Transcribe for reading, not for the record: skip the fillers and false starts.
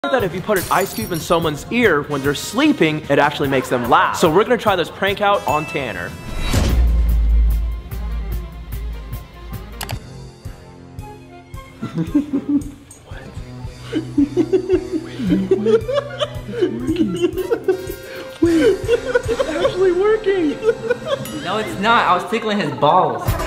That if you put an ice cube in someone's ear when they're sleeping, it actually makes them laugh. So we're gonna try this prank out on Tanner. What? Wait, it's actually working. No, it's not. I was tickling his balls.